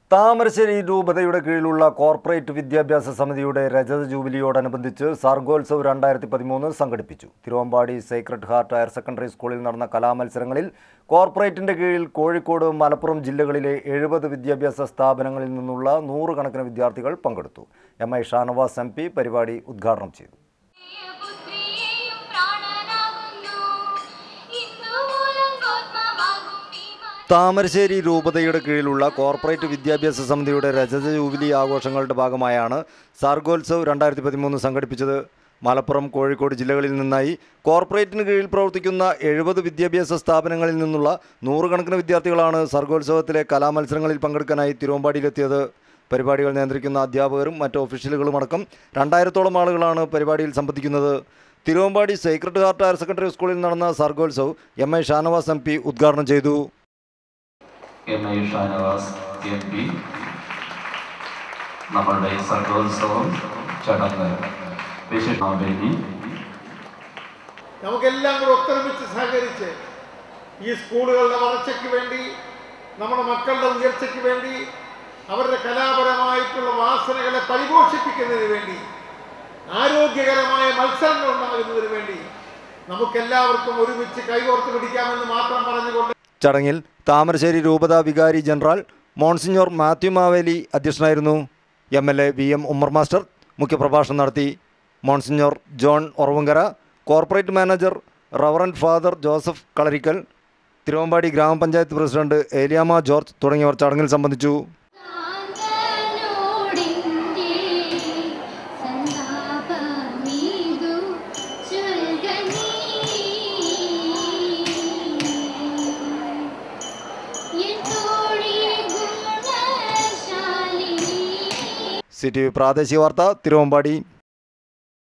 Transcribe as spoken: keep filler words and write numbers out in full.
താമരശ്ശേരി രൂപതയുടെ കീഴിലുള്ള കോർപ്പറേറ്റ് വിദ്യാഭ്യാസ സമിതിയുടെ രജത ജൂബിലിയോടനുബന്ധിച്ച് സർഗോത്സവ് രണ്ടായിരത്തി പതിമൂന്ന് സംഘടിപ്പിച്ചു. Thiruvambady sacred heart higher secondary സ്കൂളിൽ നടന്ന കലാമത്സരങ്ങളിൽ കോർപ്പറേറ്റിന്റെ കീഴിൽ കോഴിക്കോട്, മലപ്പുറം ജില്ലകളിലെ എഴുപത് വിദ്യാഭ്യാസ സ്ഥാപനങ്ങളിൽ നിന്നുള്ള നൂറുകണക്കിന് വിദ്യാർത്ഥികൾ പങ്കെടുത്തു. M I Shanavas M P പരിപാടി ഉദ്ഘാടനം ചെയ്തു. താമരശ്ശേരി രൂപതയുടെ കീഴിലുള്ള കോർപ്പറേറ്റ് വിദ്യാഭ്യാസ സമിതിയുടെ രജത ജൂബിലി ആഘോഷങ്ങളുടെ ഭാഗമായാണ് സർഗോത്സവ് രണ്ടായിരത്തി പതിമൂന്ന് സംഘടിപ്പിച്ചത്. മലപ്പുറം, കോഴിക്കോട് ജില്ലകളിൽ നിന്നായി കോർപ്പറേറ്റിന് കീഴിൽ പ്രവർത്തിക്കുന്ന എഴുപത് വിദ്യാഭ്യാസ സ്ഥാപനങ്ങളിൽ നിന്നുള്ള നൂറുകണക്കിന് വിദ്യാർത്ഥികളാണ് സർഗോത്സവത്തിലെ കലാമത്സരങ്ങളിൽ പങ്കെടുക്കാനായി തിരുവമ്പാടിയിലെത്തിയത്. പരിപാടികൾ നിയന്ത്രിക്കുന്ന അധ്യാപകരും മറ്റ് ഒഫീഷ്യലുകളുമടക്കം രണ്ടായിരത്തോളം ആളുകളാണ് പരിപാടിയിൽ സംബന്ധിക്കുന്നത്. Thiruvambady sacred heart higher secondary സ്കൂളിൽ നടന്ന Sargotsav M I Shanavas M P ഉദ്ഘാടനം ചെയ്തു. M I Shanavas M P നമ്മളുടെ സർഗോത്സവം ചടങ്ങ് വിശേഷമാവേണ്ടി നമുക്കെല്ലാം കൂടെ ഒത്തൊരുമിച്ച് സഹകരിച്ച് ഈ സ്കൂളുകളുടെ വളർച്ചയ്ക്ക് വേണ്ടി, നമ്മുടെ മക്കളുടെ ഉയർച്ചയ്ക്ക് വേണ്ടി, അവരുടെ കലാപരമായിട്ടുള്ള വാസനകളെ പരിപോഷിപ്പിക്കുന്നതിന് വേണ്ടി, ആരോഗ്യകരമായ മത്സരങ്ങൾ ഉണ്ടാകുന്നതിന് വേണ്ടി നമുക്കെല്ലാവർക്കും ഒരുമിച്ച് കൈകോർത്ത് പിടിക്കാമെന്ന് മാത്രം പറഞ്ഞുകൊണ്ട് ചടങ്ങിൽ താമരശ്ശേരി രൂപത വികാരി ജനറൽ മോൺസിഞ്ഞോർ മാത്യു മാവേലി അധ്യക്ഷനായിരുന്നു. M L A V M Ummer master മുഖ്യപ്രഭാഷണം നടത്തി. Monsignor John Oravankara, corporate manager reverend father Joseph Kalarickal, Thiruvambady ഗ്രാമപഞ്ചായത്ത് പ്രസിഡന്റ് ഏലിയാമ്മ ജോർജ് തുടങ്ങിയവർ ചടങ്ങിൽ സംബന്ധിച്ചു. സി ടി വി പ്രാദേശിക വാർത്ത തിരുവമ്പാടി.